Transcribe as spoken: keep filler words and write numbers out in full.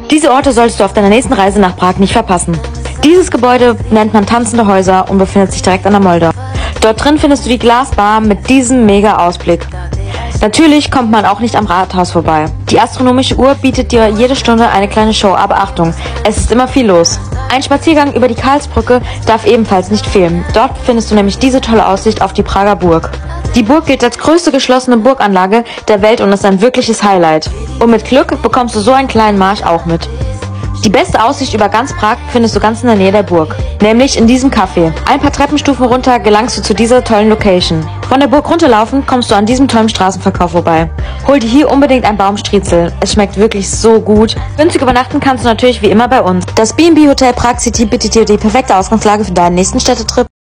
Diese Orte solltest du auf deiner nächsten Reise nach Prag nicht verpassen. Dieses Gebäude nennt man Tanzende Häuser und befindet sich direkt an der Moldau. Dort drin findest du die Glasbar mit diesem mega Ausblick. Natürlich kommt man auch nicht am Rathaus vorbei. Die astronomische Uhr bietet dir jede Stunde eine kleine Show, aber Achtung, es ist immer viel los. Ein Spaziergang über die Karlsbrücke darf ebenfalls nicht fehlen. Dort findest du nämlich diese tolle Aussicht auf die Prager Burg. Die Burg gilt als größte geschlossene Burganlage der Welt und ist ein wirkliches Highlight. Und mit Glück bekommst du so einen kleinen Marsch auch mit. Die beste Aussicht über ganz Prag findest du ganz in der Nähe der Burg, nämlich in diesem Café. Ein paar Treppenstufen runter gelangst du zu dieser tollen Location. Von der Burg runterlaufen kommst du an diesem tollen Straßenverkauf vorbei. Hol dir hier unbedingt ein Baumstriezel, es schmeckt wirklich so gut. Günstig übernachten kannst du natürlich wie immer bei uns. Das B und B Hotel Prag City bietet dir die perfekte Ausgangslage für deinen nächsten Städtetrip.